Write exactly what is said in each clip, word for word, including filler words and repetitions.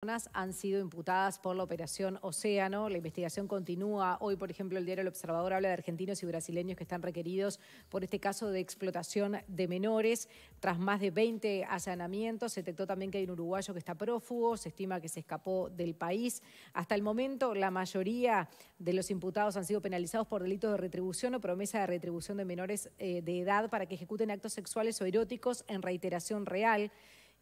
personas han sido imputadas por la Operación Océano. La investigación continúa. Hoy, por ejemplo, el diario El Observador habla de argentinos y brasileños que están requeridos por este caso de explotación de menores. Tras más de veinte allanamientos, se detectó también que hay un uruguayo que está prófugo. Se estima que se escapó del país. Hasta el momento, la mayoría de los imputados han sido penalizados por delitos de retribución o promesa de retribución de menores eh, de edad para que ejecuten actos sexuales o eróticos en reiteración real.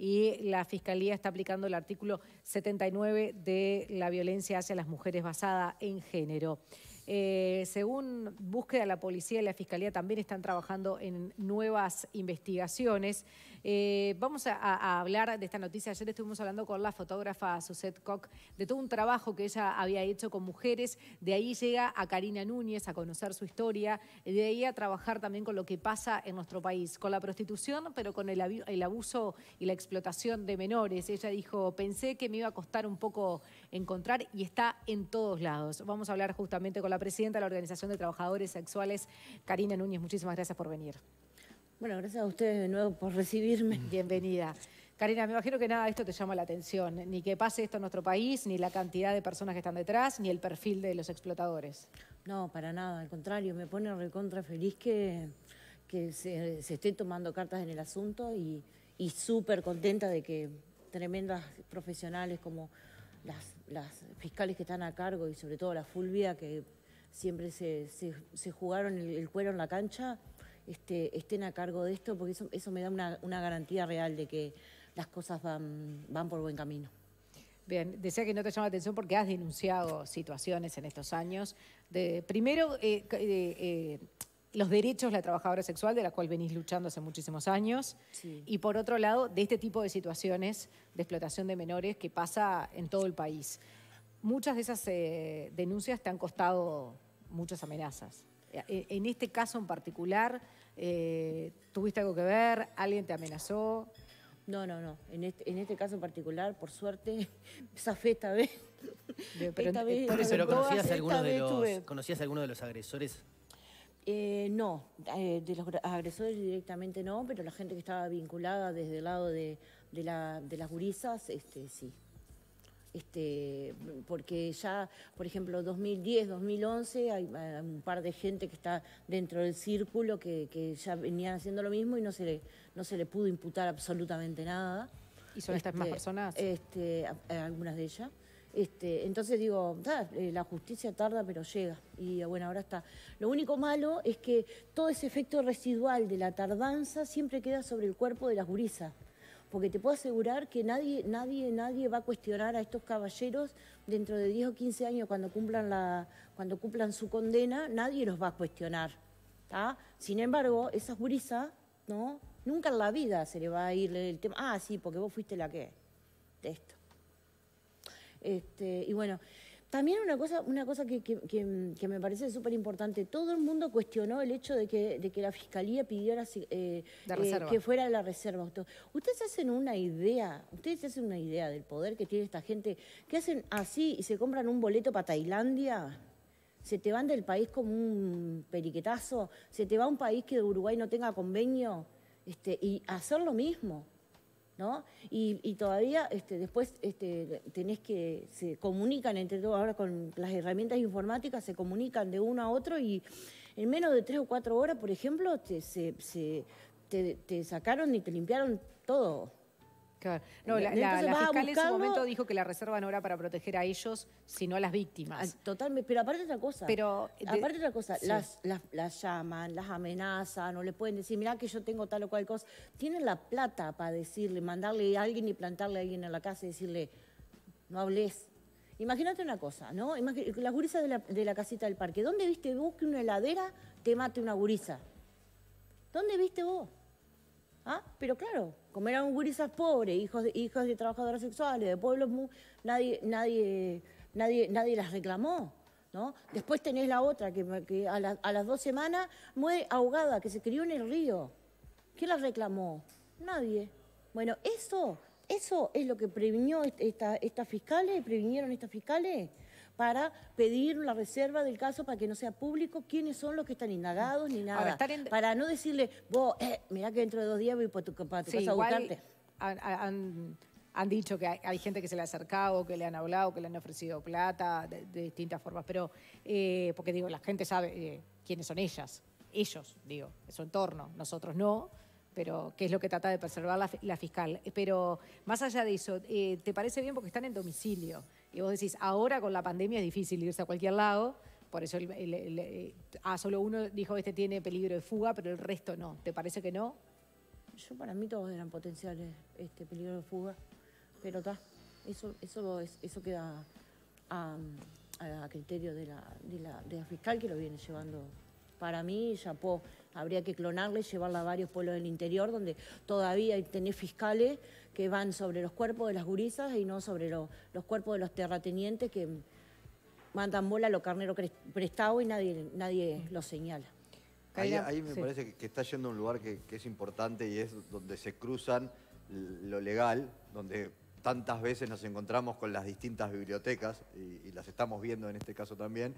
Y la Fiscalía está aplicando el artículo setenta y nueve de la violencia hacia las mujeres basada en género. Eh, según búsqueda, la policía y la Fiscalía también están trabajando en nuevas investigaciones. Eh, vamos a, a hablar de esta noticia. Ayer estuvimos hablando con la fotógrafa Suzette Koch de todo un trabajo que ella había hecho con mujeres. De ahí llega a Karina Núñez a conocer su historia. De ahí a trabajar también con lo que pasa en nuestro país, con la prostitución, pero con el, el abuso y la explotación de menores. Ella dijo, pensé que me iba a costar un poco encontrar y está en todos lados. Vamos a hablar justamente con la presidenta de la Organización de Trabajadores Sexuales, Karina Núñez. Muchísimas gracias por venir. Bueno, gracias a ustedes de nuevo por recibirme. Bienvenida. Karina, me imagino que nada de esto te llama la atención, ni que pase esto en nuestro país, ni la cantidad de personas que están detrás, ni el perfil de los explotadores. No, para nada, al contrario, me pone recontra feliz que, que se, se esté tomando cartas en el asunto y, y súper contenta de que tremendas profesionales como las, las fiscales que están a cargo y sobre todo la Fulvia, que siempre se, se, se jugaron el, el cuero en la cancha, este, estén a cargo de esto, porque eso, eso me da una, una garantía real de que las cosas van, van por buen camino. Bien, decía que no te llama la atención porque has denunciado situaciones en estos años. De, primero, eh, eh, eh, los derechos de la trabajadora sexual, de la cual venís luchando hace muchísimos años. Sí. Y por otro lado, de este tipo de situaciones de explotación de menores que pasa en todo el país. Muchas de esas eh, denuncias te han costado muchas amenazas. En este caso en particular, eh, ¿tuviste algo que ver? ¿Alguien te amenazó? No, no, no. En este, en este caso en particular, por suerte, zafé esta vez. De, pero, esta vez, pero, pero ¿conocías, alguno de los, tuve... ¿conocías alguno de los agresores? Eh, no, eh, de los agresores directamente no, pero la gente que estaba vinculada desde el lado de, de, la, de las gurisas, este, sí. Este, porque ya, por ejemplo, dos mil diez, dos mil once, hay, hay un par de gente que está dentro del círculo que, que ya venían haciendo lo mismo y no se le, no se le pudo imputar absolutamente nada. ¿Y son estas este, más personas? Este, a, a algunas de ellas. Este, entonces digo, da, la justicia tarda pero llega y bueno, ahora está. Lo único malo es que todo ese efecto residual de la tardanza siempre queda sobre el cuerpo de las gurisas. Porque te puedo asegurar que nadie, nadie, nadie va a cuestionar a estos caballeros dentro de diez o quince años cuando cumplan, la, cuando cumplan su condena, nadie los va a cuestionar. ¿Tá? Sin embargo, esas gurisas, ¿no? Nunca en la vida se le va a ir el tema, ah, sí, porque vos fuiste la que, de esto. Este, y bueno, también una cosa, una cosa que, que, que, que me parece súper importante, todo el mundo cuestionó el hecho de que, de que la Fiscalía pidiera eh, eh, que fuera la reserva. Ustedes hacen una idea, ustedes hacen una idea del poder que tiene esta gente, que hacen así y se compran un boleto para Tailandia, se te van del país como un periquetazo, se te va a un país que de Uruguay no tenga convenio, este, y hacer lo mismo. ¿No? Y, y todavía este, después este, tenés que, se comunican entre todos, ahora con las herramientas informáticas, se comunican de uno a otro y en menos de tres o cuatro horas, por ejemplo, te, se, se, te, te sacaron y te limpiaron todo. Claro. No, la, la, la fiscal en su momento dijo que la reserva no era para proteger a ellos, sino a las víctimas. Totalmente, pero aparte otra cosa, pero de, aparte otra cosa, sí. las, las, las llaman, las amenazan, no le pueden decir, mirá que yo tengo tal o cual cosa. Tienen la plata para decirle, mandarle a alguien y plantarle a alguien en la casa y decirle, no hables. Imagínate una cosa, ¿no? Imagínate, las gurisas de la, de la casita del parque. ¿Dónde viste vos que una heladera te mate una gurisa? ¿Dónde viste vos? ¿Ah? Pero claro, como eran gurisas pobres, hijos de, hijos de trabajadoras sexuales, de pueblos, muy, nadie, nadie, nadie, nadie las reclamó, ¿no? Después tenés la otra, que, que a, la, a las dos semanas muere ahogada, que se crió en el río. ¿Quién la reclamó? Nadie. Bueno, eso, eso es lo que previnió esta, estas fiscales, previnieron estas fiscales, para pedir la reserva del caso para que no sea público quiénes son los que están indagados ni nada. Ahora, en... Para no decirle, vos, eh, mirá que dentro de dos días voy para tu, para tu sí, casa a buscarte. Han, han, han dicho que hay, hay gente que se le ha acercado, que le han hablado, que le han ofrecido plata de, de distintas formas, pero, eh, porque digo, la gente sabe eh, quiénes son ellas, ellos, digo, su entorno, nosotros no, pero qué es lo que trata de preservar la, la fiscal. Pero más allá de eso, eh, ¿te parece bien porque están en domicilio? Y vos decís, ahora con la pandemia es difícil irse a cualquier lado, por eso el, el, el, el, ah, solo uno dijo este tiene peligro de fuga, pero el resto no. ¿Te parece que no? Yo para mí todos eran potenciales este, peligro de fuga, pero está, eso, eso, eso queda a, a criterio de la, de, la, de la fiscal que lo viene llevando. Para mí, chapó, habría que clonarle, llevarla a varios pueblos del interior donde todavía hay tenés fiscales que van sobre los cuerpos de las gurisas y no sobre lo, los cuerpos de los terratenientes que mandan bola a los carneros prestados y nadie, nadie los señala. Ahí, ahí me sí. parece que, que está yendo a un lugar que, que es importante y es donde se cruzan lo legal, donde tantas veces nos encontramos con las distintas bibliotecas, y, y las estamos viendo en este caso también,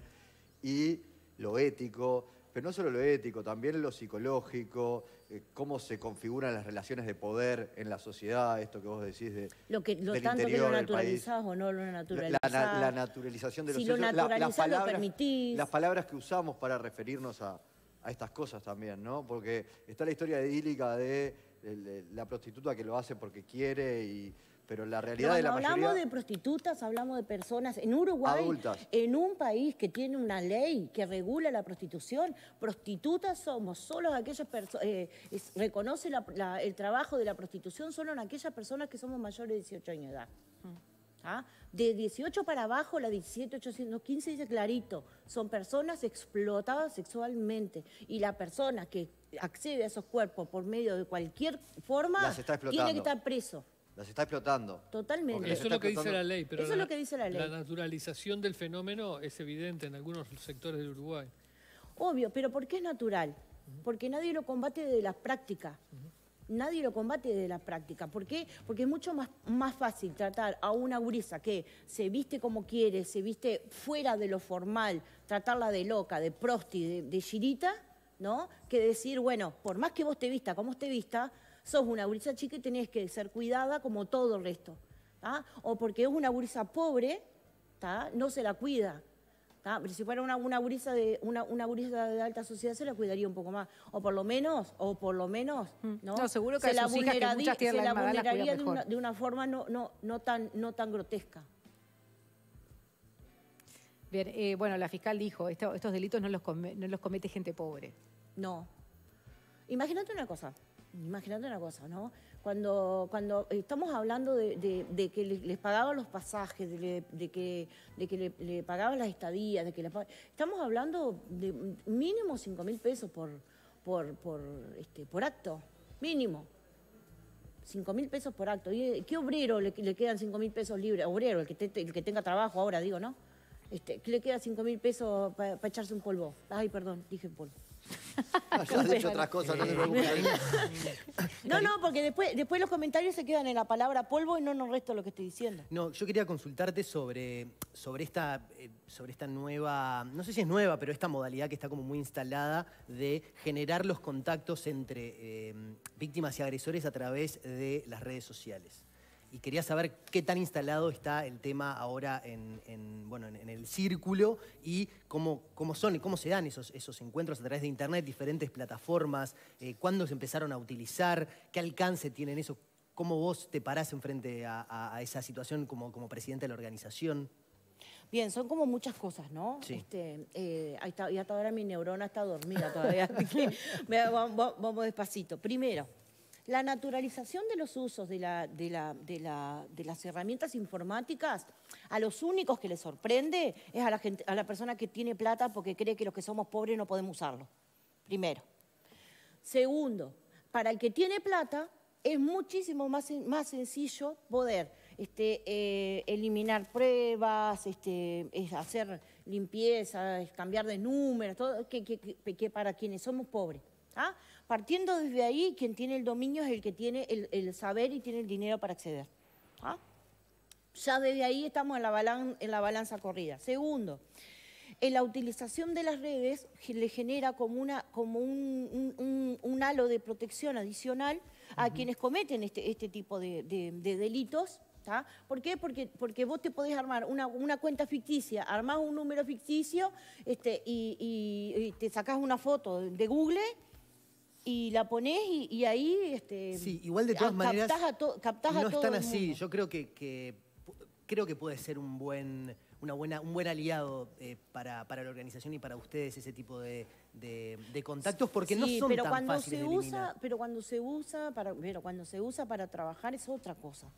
y lo ético, pero no solo lo ético, también lo psicológico, eh, cómo se configuran las relaciones de poder en la sociedad, esto que vos decís de, lo que, lo del tanto interior que lo del país. naturalizás o no lo La, naturalizás. la, la naturalización de los si lo hechos, la- naturalizás, las palabras, lo permitís. las palabras que usamos para referirnos a, a estas cosas también, ¿no? Porque está la historia idílica de, de, de la prostituta que lo hace porque quiere, y, pero la realidad No, de la hablamos mayoría... de prostitutas, hablamos de personas. En Uruguay, Adultas. en un país que tiene una ley que regula la prostitución, prostitutas somos solo aquellas personas, eh, es- reconoce la- la- el trabajo de la prostitución solo en aquellas personas que somos mayores de dieciocho años de edad. ¿Ah? De dieciocho para abajo, la diecisiete, ochocientos quince dice clarito, son personas explotadas sexualmente y la persona que accede a esos cuerpos por medio de cualquier forma Las está explotando. tiene que estar preso. Las está explotando. Totalmente. Porque Eso es está lo que dice explotando- la ley, pero Eso la, es lo que dice la ley. la naturalización del fenómeno es evidente en algunos sectores de Uruguay. Obvio, pero ¿por qué es natural? Porque nadie lo combate desde la práctica. Nadie lo combate desde la práctica. ¿Por qué? Porque es mucho más, más fácil tratar a una gurisa que se viste como quiere, se viste fuera de lo formal, tratarla de loca, de prosti, de, de girita, ¿no? Que decir, bueno, por más que vos te vista como te vista, sos una gurisa chica y tenés que ser cuidada como todo el resto. ¿Tá? O porque es una gurisa pobre, ¿tá? No se la cuida. ¿Tá? Pero si fuera una, una, gurisa de, una, una gurisa de alta sociedad se la cuidaría un poco más. O por lo menos, o por lo menos, ¿no? No, seguro que se a la sus hijas, que vulneradi- muchas tienen se la la misma edad, las cuidan vulneraría de una, mejor. de una forma no, no, no, tan, no tan grotesca. Bien, eh, bueno, la fiscal dijo, esto- estos delitos no los, come- no los comete gente pobre. No. Imagínate una cosa, imagínate una cosa, ¿no? Cuando, cuando estamos hablando de, de- de que les, les pagaban los pasajes, de, le- de que, de que le, le pagaban las estadías, de que les pag- estamos hablando de mínimo cinco mil pesos por, por, por, este, por acto, mínimo. cinco mil pesos por acto. ¿Y qué obrero le, le quedan cinco mil pesos libres? Obrero, el que, te- el que tenga trabajo ahora, digo, ¿no? Este, ¿qué le queda cinco mil pesos para echarse un polvo? Ay, perdón, dije polvo. Ah, ya has dicho otras cosas, no te preocupes. No, no, porque después, después los comentarios se quedan en la palabra polvo y no en el resto de lo que estoy diciendo. No, yo quería consultarte sobre, sobre, esta, eh, sobre esta nueva, no sé si es nueva, pero esta modalidad que está como muy instalada de generar los contactos entre eh, víctimas y agresores a través de las redes sociales. Y quería saber qué tan instalado está el tema ahora en, en, bueno, en, en el círculo y cómo, cómo son y cómo se dan esos, esos encuentros a través de internet, diferentes plataformas, eh, cuándo se empezaron a utilizar, qué alcance tienen eso, cómo vos te parás enfrente a, a, a esa situación como, como presidente de la organización. Bien, son como muchas cosas, ¿no? Sí. Este, eh, ahí está, y hasta ahora mi neurona está dormida todavía, así que me- vamos, vamos despacito. Primero, la naturalización de los usos de, la, de, la, de, la, de las herramientas informáticas, a los únicos que les sorprende es a la, gente, a la persona que tiene plata porque cree que los que somos pobres no podemos usarlo. Primero. Segundo, para el que tiene plata es muchísimo más, más sencillo poder este, eh, eliminar pruebas, este, es hacer limpieza, es cambiar de números, todo que, que, que, que para quienes somos pobres. ¿Ah? Partiendo desde ahí, quien tiene el dominio es el que tiene el, el saber y tiene el dinero para acceder. ¿Ah? Ya desde ahí estamos en la, balan, en la balanza corrida. Segundo, en la utilización de las redes le genera como, una, como un, un, un, un halo de protección adicional a uh-huh. quienes cometen este, este tipo de, de, de delitos, ¿tá? ¿Por qué? Porque, porque vos te podés armar una, una cuenta ficticia, armás un número ficticio este, y, y, y te sacás una foto de Google y la ponés y, y ahí... Este, sí, igual de todas maneras captás a to, captás no a todo están el así. mundo. Yo creo que, que, creo que puede ser un buen, una buena, un buen aliado eh, para, para la organización y para ustedes ese tipo de, de, de contactos, porque sí, no son pero tan cuando fáciles se de eliminar. usa, pero cuando se usa para, pero cuando se usa para trabajar es otra cosa.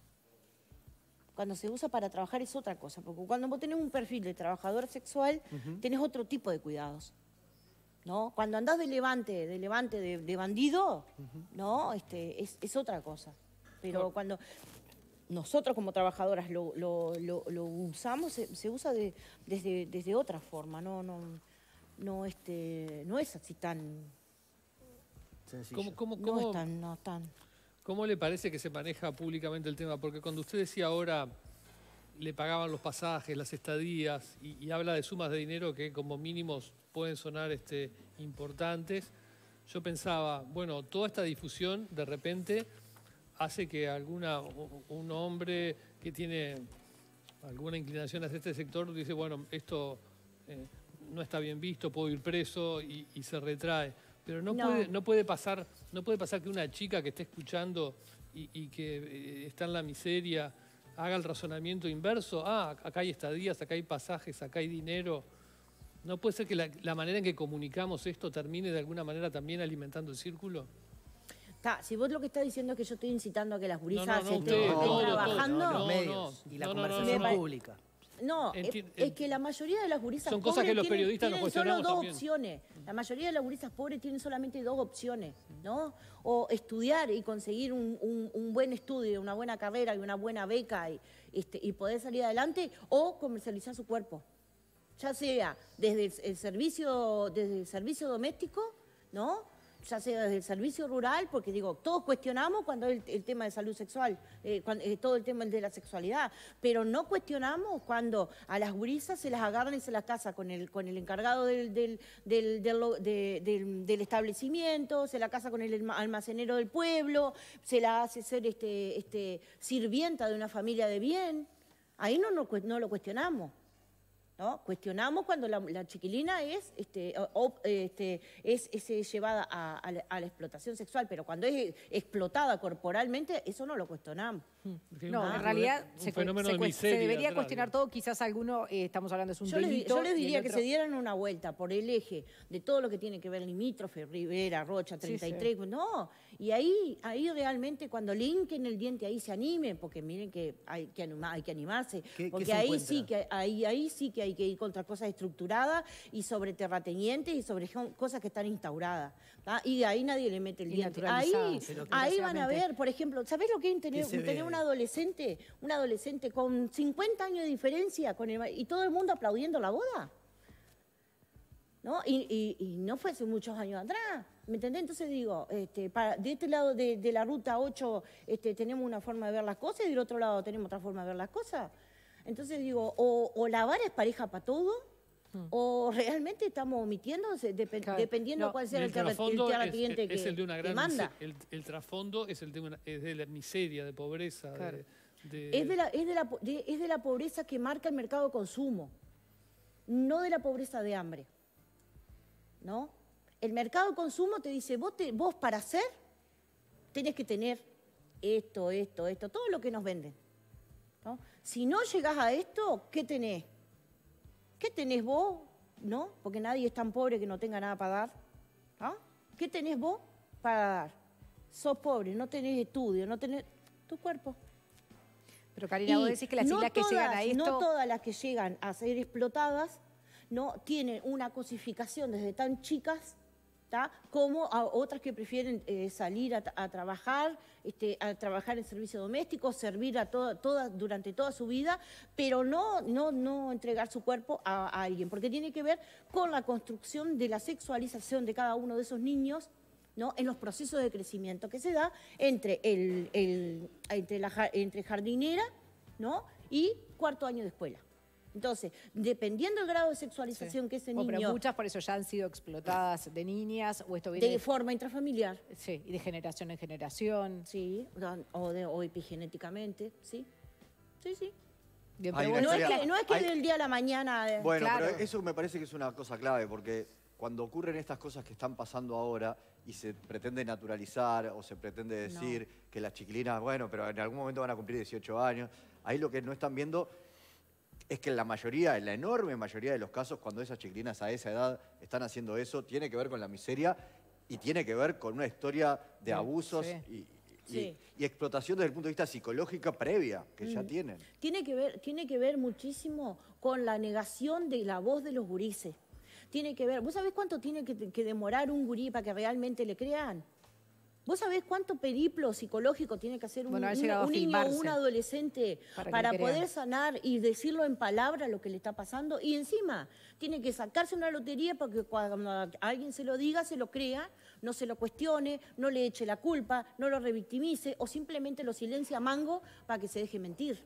Cuando se usa para trabajar es otra cosa, porque cuando vos tenés un perfil de trabajador sexual, uh-huh. tenés otro tipo de cuidados, ¿no? Cuando andás de levante, de levante de, de bandido, uh-huh. ¿no? Este, es, es otra cosa. Pero oh. cuando nosotros como trabajadoras lo, lo, lo, lo usamos, se, se usa de, desde, desde otra forma, no, no, no, este, no es así tan sencillo. ¿Cómo, cómo, no cómo, es tan, no tan... ¿Cómo le parece que se maneja públicamente el tema? Porque cuando usted decía ahora le pagaban los pasajes, las estadías, y, y habla de sumas de dinero que como mínimos pueden sonar este, importantes, yo pensaba, bueno, toda esta difusión de repente hace que alguna, un hombre que tiene alguna inclinación hacia este sector dice, bueno, esto eh, no está bien visto, puedo ir preso y, y se retrae. Pero no, no. Puede, no, puede pasar, no puede pasar que una chica que esté escuchando y, y que eh, está en la miseria haga el razonamiento inverso. Ah, acá hay estadías, acá hay pasajes, acá hay dinero. ¿No puede ser que la, la manera en que comunicamos esto termine de alguna manera también alimentando el círculo? Ta, si vos lo que estás diciendo es que yo estoy incitando a que las gurisas no, no, no, se usted, estén todo, trabajando... No, los no, medios no, y la no, no, conversación no, no. pública. No, es, es que la mayoría de las gurisas Son pobres cosas que los tienen, periodistas nos tienen solo cuestionamos dos también. opciones. La mayoría de las gurisas pobres tienen solamente dos opciones, ¿no? O estudiar y conseguir un, un, un buen estudio, una buena carrera y una buena beca y, este, y poder salir adelante, o comercializar su cuerpo. Ya sea desde el, el servicio, desde el servicio doméstico, ¿no? Ya sea desde el servicio rural, porque digo, todos cuestionamos cuando es el, el tema de salud sexual, eh, cuando, eh, todo el tema de la sexualidad, pero no cuestionamos cuando a las gurisas se las agarran y se las casa con el, con el encargado del, del, del, del, de, del, del establecimiento, se la casa con el almacenero del pueblo, se la hace ser este, este, sirvienta de una familia de bien. Ahí no, no, no lo cuestionamos. ¿No? Cuestionamos cuando la, la chiquilina es, este, o, este, es, es llevada a, a, la, a la explotación sexual, pero cuando es explotada corporalmente, eso no lo cuestionamos. No, ah, en realidad un se, fenómeno se, de miseria se debería atrás, cuestionar digamos. todo, quizás alguno, eh, estamos hablando, es un yo les, delito. yo les diría otro... que se dieran una vuelta por el eje de todo lo que tiene que ver limítrofe, Rivera, Rocha, treinta y tres, sí, sí. No, y ahí, ahí realmente cuando le hinquen el diente ahí se animen, porque miren que hay que, anima, hay que animarse, ¿Qué, porque qué ahí encuentra? sí que ahí, ahí sí que hay que ir contra cosas estructuradas y sobre terratenientes y sobre cosas que están instauradas. ¿tá? Y ahí nadie le mete el y diente. Ahí, ahí van a ver, por ejemplo, ¿sabés lo que es tener, tener un adolescente, un adolescente con cincuenta años de diferencia con el, y todo el mundo aplaudiendo la boda? ¿No? Y, y, y no fue hace muchos años atrás, ¿me entendés? Entonces digo, este, para, de este lado de, de la ruta ocho este, tenemos una forma de ver las cosas y del otro lado tenemos otra forma de ver las cosas. Entonces digo, o, o la vara es pareja para todo, hmm. o realmente estamos omitiendo, dep claro. dependiendo no, cuál sea el, el terrateniente que, es el de una gran que manda. El, el trasfondo es el de, una, es de la miseria, de pobreza. Claro. De, de... Es, de la, es, de la, de, es de la pobreza que marca el mercado de consumo, no de la pobreza de hambre. ¿No? El mercado de consumo te dice, vos, te, vos para hacer tenés que tener esto, esto, esto, todo lo que nos venden. ¿No? Si no llegás a esto, ¿qué tenés? ¿Qué tenés vos? ¿No? Porque nadie es tan pobre que no tenga nada para dar. ¿No? ¿Qué tenés vos para dar? Sos pobre, no tenés estudio, no tenés tu cuerpo. Pero Karina, vos decís que las chicas que llegan a esto... No todas las que llegan a ser explotadas no tienen una cosificación desde tan chicas, ¿tá? Como a otras que prefieren eh, salir a, a trabajar, este, a trabajar en servicio doméstico, servir a toda, toda, durante toda su vida, pero no, no, no entregar su cuerpo a, a alguien, porque tiene que ver con la construcción de la sexualización de cada uno de esos niños, ¿no? En los procesos de crecimiento que se da entre, el, el, entre, la, entre jardinera, ¿no? Y cuarto año de escuela. Entonces, dependiendo del grado de sexualización sí. que ese oh, niño... Pero muchas por eso ya han sido explotadas de niñas, o esto viene... De, de forma intrafamiliar. Sí, y de generación en generación. Sí, o, de, o epigenéticamente, sí. Sí, sí. Bien, Hay pero una bueno, No es historia- que, no es que hay- del día a la mañana... eh, Bueno, Claro. pero eso me parece que es una cosa clave, porque cuando ocurren estas cosas que están pasando ahora y se pretende naturalizar o se pretende decir que las chiquilinas, bueno, pero en algún momento van a cumplir dieciocho años, ahí lo que no están viendo es que en la mayoría, en la enorme mayoría de los casos, cuando esas chiquilinas a esa edad están haciendo eso, tiene que ver con la miseria y tiene que ver con una historia de Sí, abusos sí. y, y- Sí. y explotación desde el punto de vista psicológico previa que ya tienen. Tiene que ver, tiene que ver muchísimo con la negación de la voz de los gurises. Tiene que ver, ¿vos sabés cuánto tiene que, que demorar un gurí para que realmente le crean? ¿Vos sabés cuánto periplo psicológico tiene que hacer un, Bueno, ha un- llegado a un niño o filmarse un adolescente para para, que le crean. poder sanar y decirlo en palabras lo que le está pasando? Y encima, tiene que sacarse una lotería porque cuando alguien se lo diga, se lo crea, no se lo cuestione, no le eche la culpa, no lo revictimice o simplemente lo silencia a mango para que se deje mentir.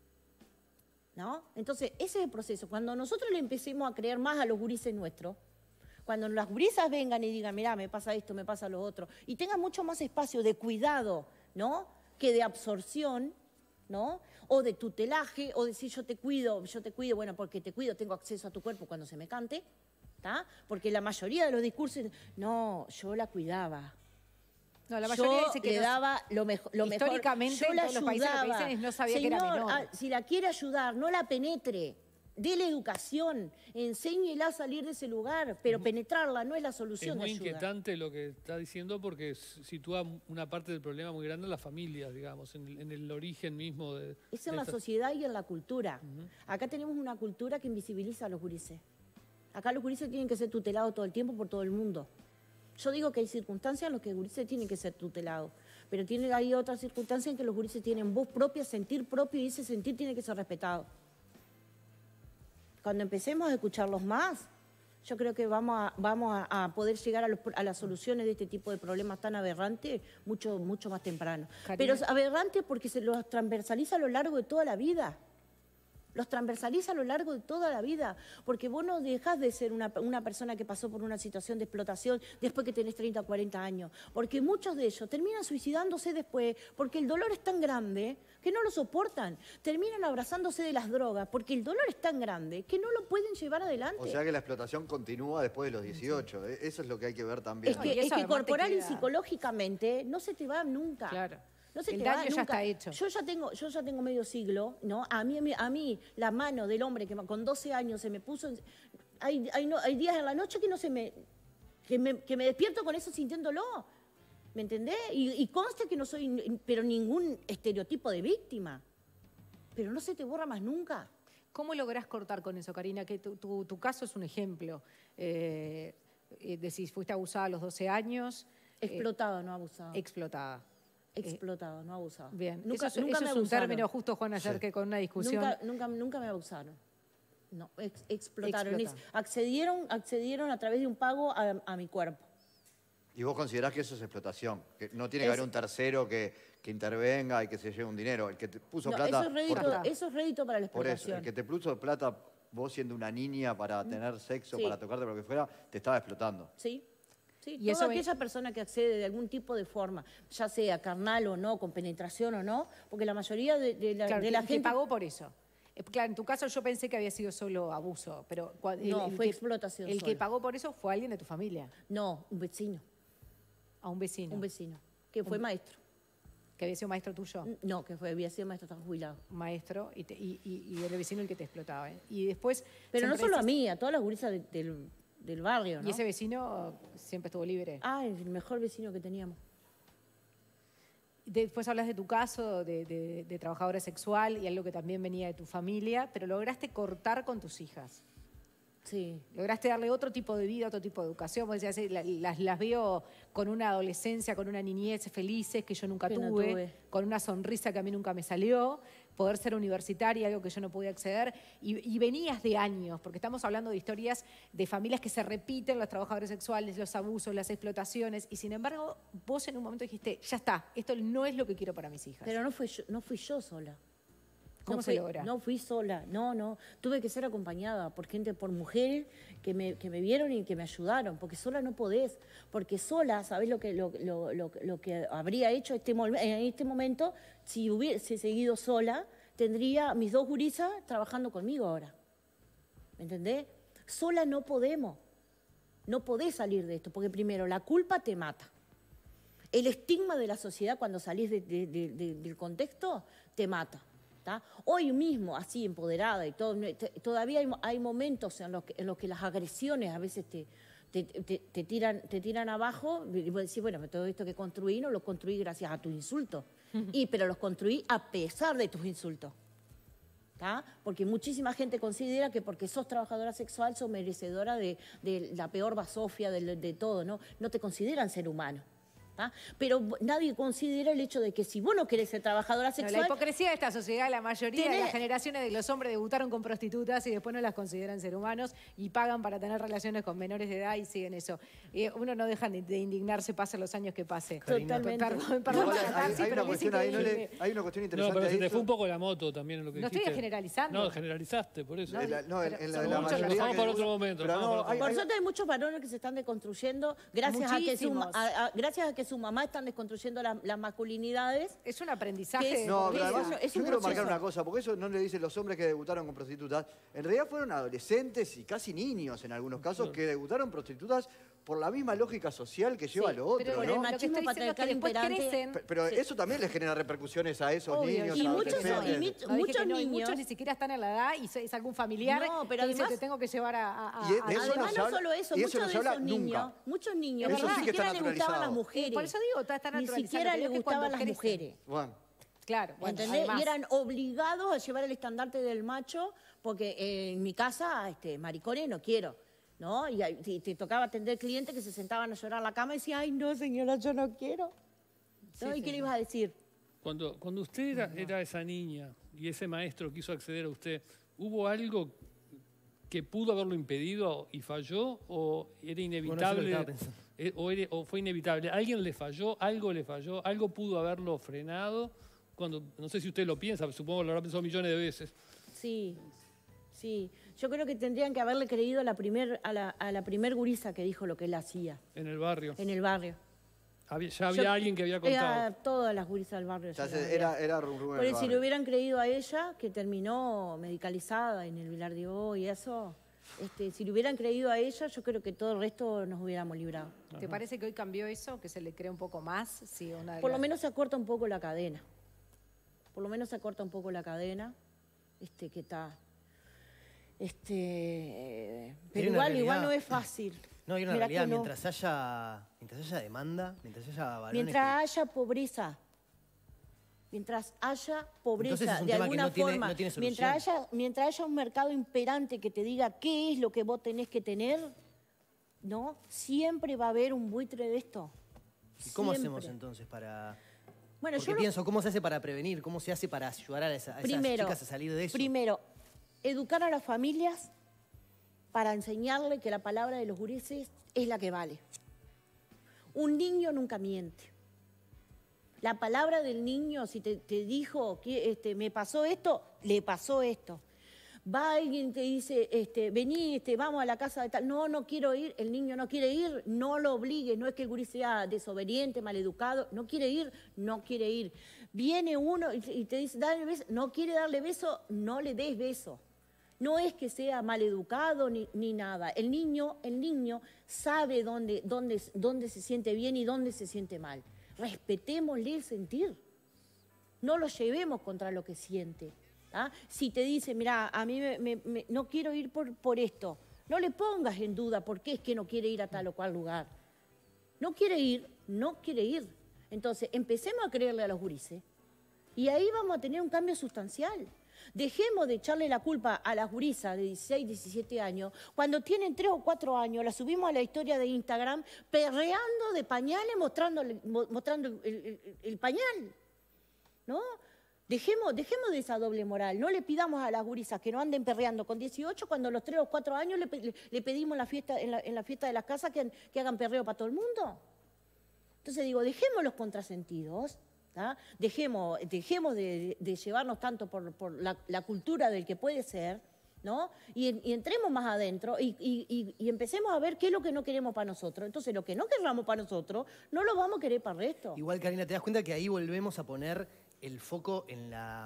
¿No? Entonces, ese es el proceso. Cuando nosotros le empecemos a creer más a los gurises nuestros, cuando las gurisas vengan y digan, mirá, me pasa esto, me pasa lo otro, y tengan mucho más espacio de cuidado, ¿no? Que de absorción, ¿no? O de tutelaje, o decir yo te cuido, yo te cuido, bueno, porque te cuido, tengo acceso a tu cuerpo cuando se me cante, ¿está? Porque la mayoría de los discursos, no, yo la cuidaba. no, la mayoría yo dice que le no- daba lo, mejo- lo mejor. Históricamente, Yo en la todos los países lo que ayudaba. dicen es no sabía que era Señor, menor. ah, si la quiere ayudar, no la penetre. Dele educación, enséñela a salir de ese lugar, pero penetrarla no es la Es solución muy de ayuda. inquietante lo que está diciendo porque s- sitúa una parte del problema muy grande en las familias, digamos, en el, en el origen mismo de... Es en de la esta- sociedad y en la cultura. Acá tenemos una cultura que invisibiliza a los gurises. Acá los gurises tienen que ser tutelados todo el tiempo por todo el mundo. Yo digo que hay circunstancias en las que los gurises tienen que ser tutelados, pero tiene, hay otras circunstancias en que los gurises tienen voz propia, sentir propio, y ese sentir tiene que ser respetado. Cuando empecemos a escucharlos más, yo creo que vamos a, vamos a, a poder llegar a, los- a las soluciones de este tipo de problemas tan aberrantes mucho, mucho más temprano. Karina. Pero es aberrante porque se los transversaliza a lo largo de toda la vida. Los transversaliza a lo largo de toda la vida, porque vos no dejás de ser una, una persona que pasó por una situación de explotación después que tenés treinta o cuarenta años, porque muchos de ellos terminan suicidándose después, porque el dolor es tan grande que no lo soportan, terminan abrazándose de las drogas, porque el dolor es tan grande que no lo pueden llevar adelante. O sea que la explotación continúa después de los dieciocho. E- Eso es lo que hay que ver también. es No, que, y es eso que además te corporal y queda- psicológicamente no se te va nunca. Claro. No se El te daño va ya nunca. está hecho. Yo ya tengo, yo ya tengo medio siglo, ¿no? A mí, a mí, a mí la mano del hombre que con doce años se me puso... en- hay, hay, no- hay días en la noche que no se me que, me... que me despierto con eso sintiéndolo. ¿Me entendés? Y, y conste que no soy n- pero ningún estereotipo de víctima. Pero no se te borra más nunca. ¿Cómo lográs cortar con eso, Karina? Que tu, tu- tu caso es un ejemplo. Eh, eh, decís, fuiste abusada a los doce años. eh, Explotado, no abusado. explotada. Explotado, no abusado. Bien, Nunca, eso es, nunca eso me es un abusaron. término justo, Juan, ayer que con una discusión... Nunca, nunca, nunca me abusaron. No, ex- explotaron. Explota. Ex- accedieron, accedieron a través de un pago a, a mi cuerpo. ¿Y vos considerás que eso es explotación? Que no tiene que Es- haber un tercero que, que intervenga y que se lleve un dinero. El que te puso No, plata... eso, es rédito, por- eso es rédito para la Por eso, explotación. el que te puso plata, vos siendo una niña para tener sexo, Sí. para tocarte, lo que fuera, te estaba explotando. Sí. Sí, Y eso toda ve- aquella persona que accede de algún tipo de forma, ya sea carnal o no, con penetración o no, porque la mayoría de, de la, Claro, de que- la que gente... pagó por eso. Eh, Claro, en tu caso yo pensé que había sido solo abuso, pero cua- el, No, el fue que- explotación El que sola. pagó por eso fue alguien de tu familia, No, un vecino, a un vecino, un vecino, que fue maestro. que había sido maestro tuyo, No, que fue, había sido maestro, estaba jubilado. maestro, y, te- y, y- y era el vecino el que te explotaba. ¿eh? Y después... Pero no siempre solo a decís- mí, a todas las gurisas de- del, del barrio, ¿no? Y ese vecino siempre estuvo libre. Ah, el mejor vecino que teníamos. Después hablas de tu caso de, de- de trabajadora sexual y algo que también venía de tu familia, pero lograste cortar con tus hijas. Sí. Lograste darle otro tipo de vida, otro tipo de educación. Vos decías, "Eh, la- las, las veo con una adolescencia, con una niñez felices que yo nunca Que no tuve, tuve. con una sonrisa que a mí nunca me salió, poder ser universitaria, algo que yo no pude acceder. Y, y venías de años, porque estamos hablando de historias de familias que se repiten, los trabajadores sexuales, los abusos, las explotaciones, y sin embargo, vos en un momento dijiste, ya está, esto no es lo que quiero para mis hijas. Pero no, fue yo, no fui yo sola. ¿Cómo no se fui, logra? No fui sola, no, no. Tuve que ser acompañada por gente, por mujeres que me, que me vieron y que me ayudaron, porque sola no podés. Porque sola, ¿sabés lo que, lo, lo- lo- lo que habría hecho este, mol- en este momento si hubiese seguido sola? tendría mis dos gurisas trabajando conmigo ahora. ¿Me entendés? Sola no podemos. No podés salir de esto, porque primero, la culpa te mata. El estigma de la sociedad cuando salís de, de, de, de, del contexto te mata. ¿tá? Hoy mismo, así empoderada y todo, te, todavía hay, hay momentos en los, que, en los que las agresiones a veces te, te, te, te, tiran, te tiran abajo y vos decís, bueno, todo esto que construí no lo construí gracias a tus insultos, y, pero los construí a pesar de tus insultos. ¿tá? Porque muchísima gente considera que porque sos trabajadora sexual sos merecedora de, de la peor basofia, de, de todo, ¿no? No te consideran ser humano. ¿tá? Pero nadie considera el hecho de que si vos no querés ser trabajadora sexual... No, la hipocresía de esta sociedad, la mayoría tenés... de las generaciones de los hombres debutaron con prostitutas y después no las consideran ser humanos y pagan para tener relaciones con menores de edad y siguen eso. Eh, uno no deja de, de indignarse, pase los años que pase. Totalmente. Perdón, perdón. Igual para hay, Tarsi, hay pero una es cuestión ahí, no le- increíble. hay una cuestión No, interesante pero se ahí. te fue un poco la moto también en lo que No dijiste. estoy generalizando. No, generalizaste, por eso. En la- no, en- en la- son la muchos, mayoría dejamos que- para otro momento, Pero dejamos no, para hay- Por hay- suerte hay muchos varones que se están desconstruyendo gracias a, que su, Muchísimos. a, a- gracias a que su mamá están desconstruyendo la- las masculinidades. Es un aprendizaje. Que es- No, Porque pero es- además, es yo un quiero marcar proceso. una cosa, porque eso no le dicen los hombres que debutaron con prostitutas. En realidad fueron adolescentes y casi niños en algunos casos que debutaron prostitutas por la misma lógica social que lleva Sí, lo otro, pero por ¿no? el lo que machismo estoy diciendo es que patriarcal después imperante. crecen. Pe- Pero eso también les genera repercusiones a esos Obvio, niños, y a muchos son- adolescentes. y mi- No, dije que muchos no, y niños- muchos ni siquiera están en la edad y so- es algún familiar No, pero que dice, además- te tengo que llevar a... a- a- Y de a- eso Además, no se no habla- solo eso, y eso muchos no de se habla esos niños, nunca. muchos niños, Eso ni sí que está siquiera les gustaban naturalizado. las mujeres. Por eso digo, está, está Ni naturalizado, siquiera pero les es que gustaban cuando las crecen- mujeres. Bueno, Claro, bueno, ¿Entendés? además. Y eran obligados a llevar el estandarte del macho, porque eh, en mi casa, este, maricones no quiero, ¿no? Y, ahí- y te tocaba atender clientes que se sentaban a llorar a la cama y decían, ay, no, señora, yo no quiero. ¿No? ¿Y qué le ibas a decir? Cuando, cuando usted era, era esa niña y ese maestro quiso acceder a usted, ¿hubo algo que pudo haberlo impedido y falló o era Bueno, eso es lo que inevitable? estaba pensando. Eh, o, era- o fue inevitable? ¿Alguien le falló? ¿Algo le falló? ¿Algo pudo haberlo frenado? Cuando, no sé si usted lo piensa, supongo que lo habrá pensado millones de veces. Sí, sí. Yo creo que tendrían que haberle creído a la primer, a la, a la primer gurisa que dijo lo que él hacía En el barrio. en el barrio. Había- ya había Yo- alguien que había Era contado. todas las gurisas del barrio. ya ya se- las era, había. era Rubén Por del eso, si Barrio. le hubieran creído a ella, que terminó medicalizada en el Vilar de Bo y eso, este, si le hubieran creído a ella, yo creo que todo el resto nos hubiéramos librado. ¿Te parece que hoy cambió eso? ¿Que se le cree un poco más? Sí, una de Por lo las- menos se acorta un poco la cadena. Por lo menos se acorta un poco la cadena, este, que está... Este, pero una igual, igual realidad- no es fácil. No, hay una Mirá que realidad, no. mientras haya, mientras haya demanda, mientras haya varones Mientras haya pobreza, mientras haya pobreza Entonces es un de tema que alguna no tiene- forma, no tiene mientras solución. haya, mientras haya un mercado imperante que te diga qué es lo que vos tenés que tener, ¿no? Siempre va a haber un buitre de esto. que... ¿Y cómo Siempre. hacemos entonces para...? Bueno, Porque yo lo- pienso, ¿cómo se hace para prevenir? ¿Cómo se hace para ayudar a, esa- a esas primero, chicas a salir de eso? primero, educar a las familias para enseñarle que la palabra de los gurises es la que vale. Un niño nunca miente. La palabra del niño, si te, te dijo que este, me pasó esto, le pasó esto. Va alguien y te dice, este, vení, este, vamos a la casa de tal. No, no quiero ir. El niño no quiere ir, no lo obligues. No es que el gurí sea desobediente, maleducado. No quiere ir, no quiere ir. Viene uno y te, y te dice, dale beso. No quiere darle beso, no le des beso. No es que sea maleducado ni, ni nada. El niño, el niño sabe dónde, dónde, dónde se siente bien y dónde se siente mal. Respetémosle el sentir. No lo llevemos contra lo que siente. ¿ah? Si te dice, mira, a mí me, me- me- no quiero ir por, por esto, no le pongas en duda por qué es que no quiere ir a tal o cual lugar. No quiere ir, no quiere ir. Entonces, empecemos a creerle a los gurises y ahí vamos a tener un cambio sustancial. Dejemos de echarle la culpa a las gurisas de dieciséis, diecisiete años, cuando tienen tres o cuatro años, las subimos a la historia de Instagram, perreando de pañales, mostrándole- mo- mostrando el, el- el pañal, ¿no? Dejemos, dejemos de esa doble moral, no le pidamos a las gurisas que no anden perreando con dieciocho, cuando a los tres o cuatro años le, pe- le- le pedimos en la, fiesta, en, la, en la fiesta de las casas que, que hagan perreo para todo el mundo. Entonces digo, dejemos los contrasentidos, ¿tá? dejemos, dejemos de, de- de llevarnos tanto por, por la, la cultura del que puede ser, ¿no? Y, en- y entremos más adentro y, y- y- y empecemos a ver qué es lo que no queremos para nosotros. Entonces lo que no queramos para nosotros, no lo vamos a querer para el resto. Igual, Karina, ¿te das cuenta que ahí volvemos a poner el foco en la,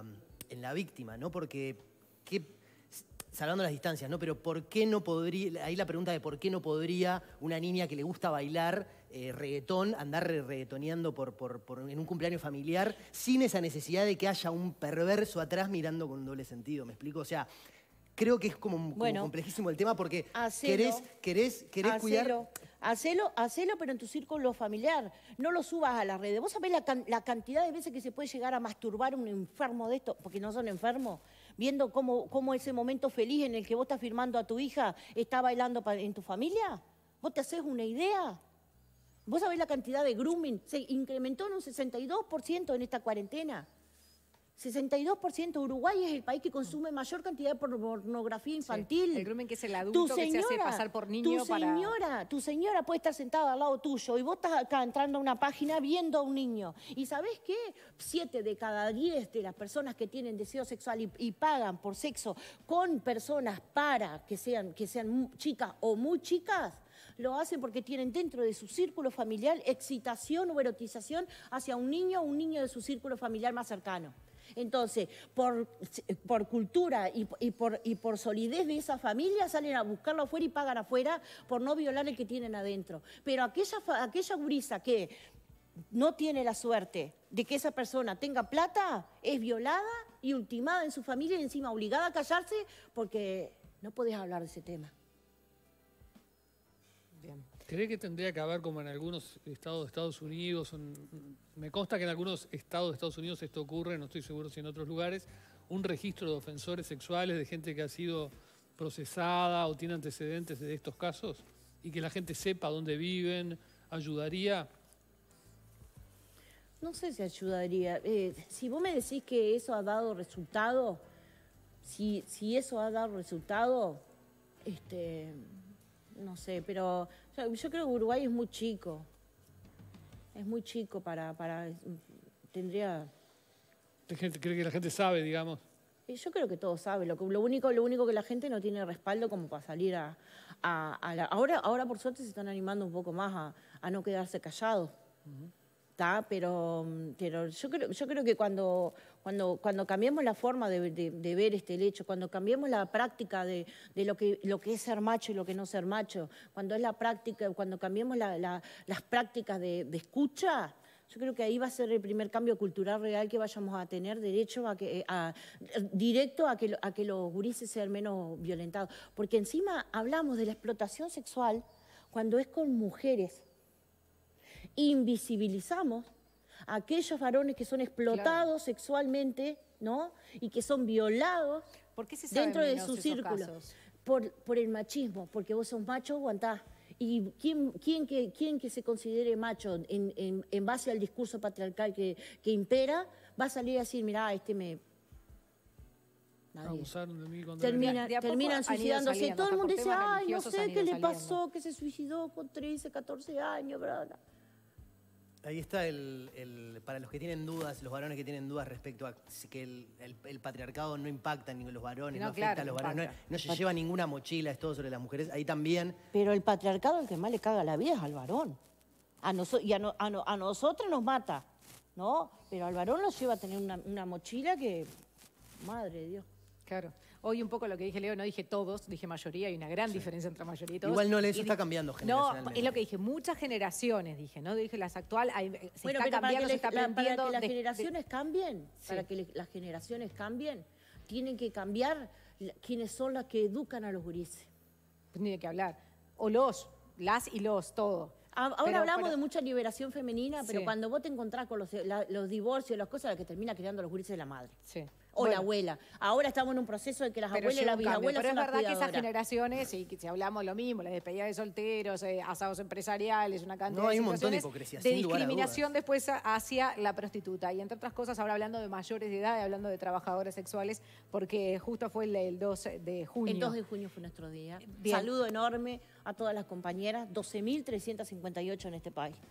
en la víctima, ¿no? Porque, ¿qué, salvando las distancias, ¿no? Pero ¿por qué no podría, ahí la pregunta de por qué no podría una niña que le gusta bailar eh, reggaetón, andar re reggaetoneando por, por, por, en un cumpleaños familiar, sin esa necesidad de que haya un perverso atrás mirando con doble sentido? ¿Me explico? O sea, creo que es como, como bueno, complejísimo el tema porque hacelo, querés, querés, querés hacelo, cuidar... Hacelo, hacelo, pero en tu círculo familiar. No lo subas a las redes. Vos sabés la, can la cantidad de veces que se puede llegar a masturbar un enfermo de esto, porque no son enfermos, viendo cómo, cómo ese momento feliz en el que vos estás firmando a tu hija está bailando en tu familia. ¿Vos te hacés una idea? ¿Vos sabés la cantidad de grooming? Se incrementó en un sesenta y dos por ciento en esta cuarentena. sesenta y dos por ciento. Uruguay es el país que consume mayor cantidad de pornografía infantil. Sí, el grooming, que es el adulto tu que señora, se hace pasar por niño tu para... señora, tu señora puede estar sentada al lado tuyo y vos estás acá entrando a una página viendo a un niño. ¿Y sabés qué? Siete de cada diez de las personas que tienen deseo sexual y, y pagan por sexo con personas para que sean, que sean chicas o muy chicas, lo hacen porque tienen dentro de su círculo familiar excitación o erotización hacia un niño o un niño de su círculo familiar más cercano. Entonces, por, por cultura y, y, por, y por solidez de esa familia salen a buscarlo afuera y pagan afuera por no violar el que tienen adentro. Pero aquella, aquella gurisa que no tiene la suerte de que esa persona tenga plata, es violada y ultimada en su familia y encima obligada a callarse porque no podés hablar de ese tema. Bien. ¿Cree que tendría que haber, como en algunos estados de Estados Unidos, en, me consta que en algunos estados de Estados Unidos esto ocurre, no estoy seguro si en otros lugares, un registro de ofensores sexuales, de gente que ha sido procesada o tiene antecedentes de estos casos, y que la gente sepa dónde viven, ayudaría? No sé si ayudaría. Eh, si vos me decís que eso ha dado resultado, si, si eso ha dado resultado, este... no sé, pero yo, yo creo que Uruguay es muy chico. Es muy chico para... para tendría... ¿Cree que la gente sabe, digamos? Yo creo que todos saben. Lo, lo, único, lo único que la gente no tiene respaldo como para salir a... a, a la, ahora, ahora, por suerte, se están animando un poco más a, a no quedarse callados. Uh-huh. ¿Tá? Pero, pero yo creo, yo creo que cuando, cuando, cuando cambiemos la forma de, de, de ver este hecho, cuando cambiemos la práctica de, de lo, que, lo que es ser macho y lo que no ser macho, cuando es la práctica, cuando cambiemos la, la, las prácticas de, de escucha, yo creo que ahí va a ser el primer cambio cultural real que vayamos a tener derecho a que, a, directo a que, a que los gurises sean menos violentados. Porque encima hablamos de la explotación sexual cuando es con mujeres. Invisibilizamos a aquellos varones que son explotados, claro, sexualmente, ¿no? Y que son violados. ¿Por qué se sabe dentro de menos su esos círculo? Casos? Por, por el machismo, porque vos sos macho, aguantás. ¿Y quién, quién, que, quién que se considere macho en, en, en base al discurso patriarcal que, que impera, va a salir a decir, mirá, este me... Abusaron de mí cuando Termina, de terminan suicidándose. Saliendo, todo el mundo dice, ay, no sé qué le saliendo. pasó, que se suicidó con trece, catorce años, ¿verdad? Ahí está el, el, para los que tienen dudas, los varones que tienen dudas respecto a que el, el, el patriarcado no impacta ni en los varones, no, no afecta claro, a los varones, no, no se lleva ninguna mochila, es todo sobre las mujeres, ahí también. Pero el patriarcado el que más le caga la vida es al varón. A, noso, y a, no, a, no, a nosotros nos mata, ¿no? Pero al varón lo lleva a tener una, una mochila que, madre de Dios. Claro. Hoy un poco lo que dije, Leo, no dije todos, dije mayoría, hay una gran sí. diferencia entre mayoría y todos. Igual no, eso y está cambiando generacionalmente. No, es lo que dije, muchas generaciones, dije, ¿no? Dije las actuales, se bueno, está cambiando, se está aprendiendo. Para que las de, generaciones de, cambien, sí. para que le, las generaciones cambien, tienen que cambiar quienes son las que educan a los gurises. Pues ni de qué hablar. O los, las y los, todo. Ahora pero, hablamos pero, de mucha liberación femenina, pero sí. cuando vos te encontrás con los, la, los divorcios, las cosas, la que termina criando a los gurises de la madre. Sí. O bueno, la abuela. Ahora estamos en un proceso de que las pero abuelas y las bisabuelas Pero son es verdad que esas generaciones, y que si hablamos lo mismo, la despedida de solteros, eh, asados empresariales, una cantidad no, de hay un montón de hipocresía, de discriminación después hacia la prostituta. Y entre otras cosas, ahora hablando de mayores de edad y hablando de trabajadoras sexuales, porque justo fue el, el dos de junio. El dos de junio fue nuestro día. Bien. Saludo enorme a todas las compañeras, doce mil trescientos cincuenta y ocho en este país.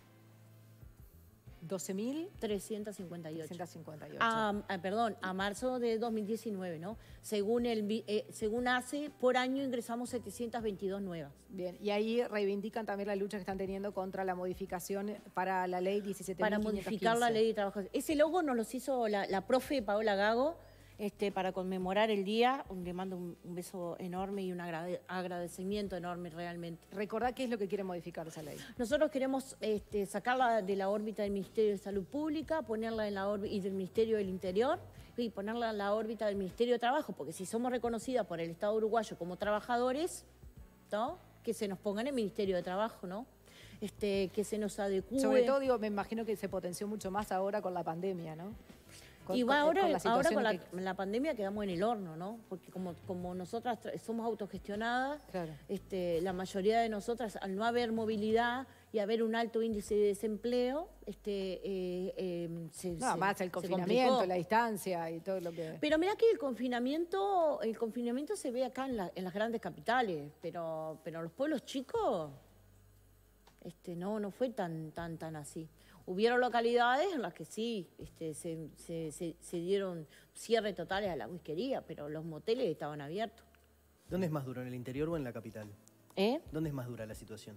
doce mil trescientos cincuenta y ocho. trescientos cincuenta y ocho. A, a, perdón, a marzo de dos mil diecinueve, ¿no? Según, el, eh, según A C E, por año ingresamos setecientas veintidós nuevas. Bien, y ahí reivindican también la lucha que están teniendo contra la modificación para la ley diecisiete mil quinientos quince. Para modificar la ley de trabajo. Ese logo nos los hizo la, la profe Paola Gago, este, para conmemorar el día. Le mando un, un beso enorme y un agrade, agradecimiento enorme realmente. Recordá qué es lo que quiere modificar esa ley. Nosotros queremos este, sacarla de la órbita del Ministerio de Salud Pública, ponerla en la órbita y del Ministerio del Interior y ponerla en la órbita del Ministerio de Trabajo, porque si somos reconocidas por el Estado uruguayo como trabajadores, ¿no? Que se nos ponga en el Ministerio de Trabajo, ¿no? Este, que se nos adecúe. Sobre todo, digo, me imagino que se potenció mucho más ahora con la pandemia, ¿no? Con, y va con, ahora, con la ahora con la, que... la pandemia quedamos en el horno, ¿no? Porque como, como nosotras somos autogestionadas, claro. este, la mayoría de nosotras, al no haber movilidad y haber un alto índice de desempleo, este, eh, eh, se No, se, más el confinamiento, la distancia y todo lo que... Pero mirá que el confinamiento, el confinamiento se ve acá en, la, en las grandes capitales, pero, pero en los pueblos chicos, este, no, no fue tan, tan, tan así. Hubieron localidades en las que sí este, se, se, se, se dieron cierre totales a la whiskería, pero los moteles estaban abiertos. ¿Dónde es más duro, en el interior o en la capital? ¿Eh? ¿Dónde es más dura la situación?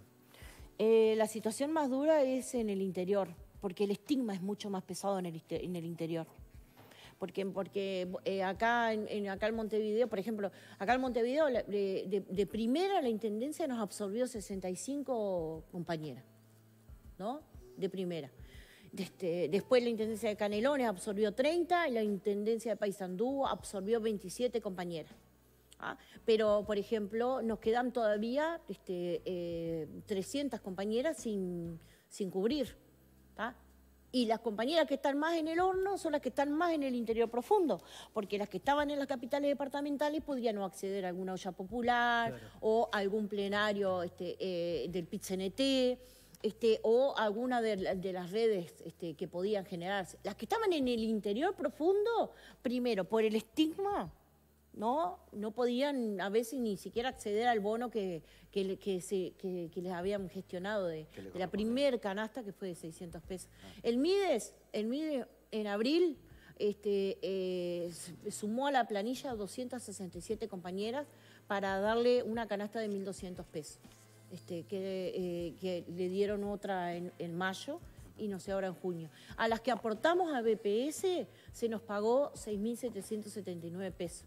Eh, la situación más dura es en el interior, porque el estigma es mucho más pesado en el, en el interior. Porque, porque eh, acá, en, en, acá en Montevideo, por ejemplo, acá en Montevideo de, de, de primera la Intendencia nos absorbió sesenta y cinco compañeras, ¿no? De primera. Este, después la Intendencia de Canelones absorbió treinta y la Intendencia de Paysandú absorbió veintisiete compañeras. ¿Ah? Pero, por ejemplo, nos quedan todavía este, eh, trescientas compañeras sin, sin cubrir. ¿Ah? Y las compañeras que están más en el horno son las que están más en el interior profundo, porque las que estaban en las capitales departamentales podían no acceder a alguna olla popular, claro, o a algún plenario este, eh, del P I T C N T, este, o alguna de, de las redes este, que podían generarse. Las que estaban en el interior profundo, primero, por el estigma, ¿no? No podían a veces ni siquiera acceder al bono que, que, que, se, que, que les habían gestionado de, de la primer canasta, que fue de seiscientos pesos. Ah. El MIDES, el MIDES en abril este, eh, sumó a la planilla doscientas sesenta y siete compañeras para darle una canasta de mil doscientos pesos, este, que, eh, que le dieron otra en, en mayo y no sé ahora en junio. A las que aportamos a B P S se nos pagó seis mil setecientos setenta y nueve pesos.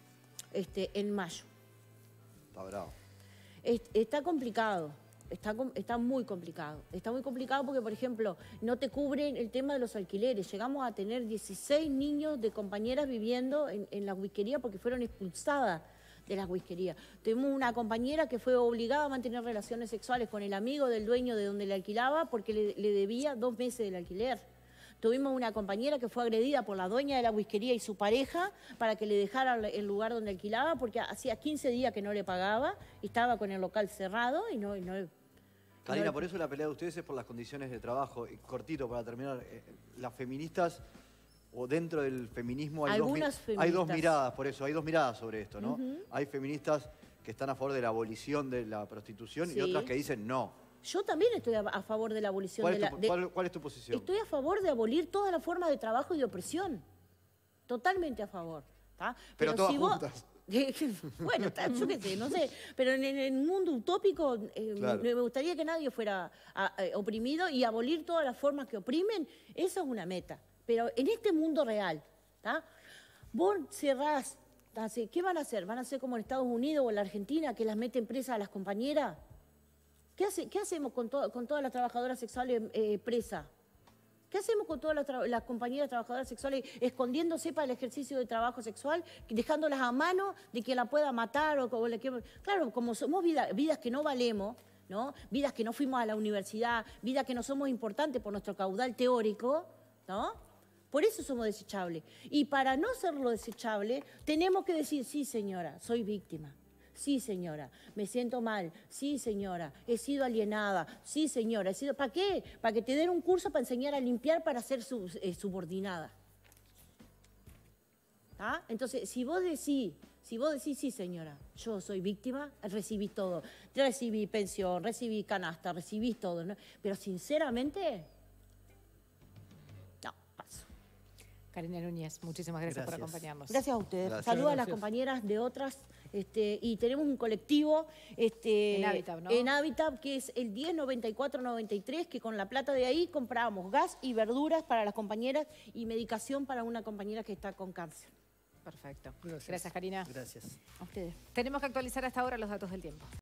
Este, en mayo. Está bravo. Es, está complicado, está, está muy complicado. Está muy complicado porque, por ejemplo, no te cubren el tema de los alquileres. Llegamos a tener dieciséis niños de compañeras viviendo en, en la whiskería porque fueron expulsadas de las whiskerías. Tuvimos una compañera que fue obligada a mantener relaciones sexuales con el amigo del dueño de donde le alquilaba porque le, le debía dos meses del alquiler. Tuvimos una compañera que fue agredida por la dueña de la whiskería y su pareja para que le dejara el lugar donde alquilaba porque hacía quince días que no le pagaba y estaba con el local cerrado y no... Y no Karina, no, por eso la pelea de ustedes es por las condiciones de trabajo. Y cortito, para terminar, eh, las feministas, o dentro del feminismo hay, dos, hay dos miradas, por eso, hay dos miradas sobre esto, ¿no? Uh-huh. Hay feministas que están a favor de la abolición de la prostitución, sí, y otras que dicen no. Yo también estoy a, a favor de la abolición ¿Cuál de es tu, la... De, ¿cuál, ¿Cuál es tu posición? Estoy a favor de abolir todas las formas de trabajo y de opresión. Totalmente a favor. ¿Tá? Pero, pero todas si juntas. Vos, bueno, yo qué sé, no sé. Pero en, en un mundo utópico eh, claro, me gustaría que nadie fuera a, a, oprimido y abolir todas las formas que oprimen. Eso es una meta. Pero en este mundo real, ¿tá? Vos cerrás, ¿sí? ¿Qué van a hacer? ¿Van a hacer como en Estados Unidos o en la Argentina que las meten presas a las compañeras? ¿Qué, hace, ¿Qué hacemos con, to, con todas las trabajadoras sexuales eh, presas? ¿Qué hacemos con todas las, las compañeras trabajadoras sexuales escondiéndose para el ejercicio de trabajo sexual, dejándolas a mano de que la pueda matar? O, o la que, claro, como somos vida, vidas que no valemos, ¿no? Vidas que no fuimos a la universidad, vidas que no somos importantes por nuestro caudal teórico, ¿no? Por eso somos desechables. Y para no serlo desechable, tenemos que decir, sí, señora, soy víctima. Sí, señora, me siento mal. Sí, señora, he sido alienada. Sí, señora, he sido... ¿Para qué? Para que te den un curso para enseñar a limpiar para ser sub, eh, subordinada. ¿Ah? Entonces, si vos decís, si vos decís, sí, señora, yo soy víctima, recibí todo. Recibí pensión, recibí canasta, recibí todo, ¿no? Pero sinceramente, no, paso. Karina Núñez, muchísimas gracias, gracias. por acompañarnos. Gracias a ustedes. Saludos a las compañeras de otras... Este, y tenemos un colectivo este, en Hábitat, ¿no? En Hábitat, que es el diez noventa y cuatro noventa y tres, que con la plata de ahí comprábamos gas y verduras para las compañeras y medicación para una compañera que está con cáncer. Perfecto. Gracias. Gracias, Karina. Gracias. A ustedes. Tenemos que actualizar hasta ahora los datos del tiempo.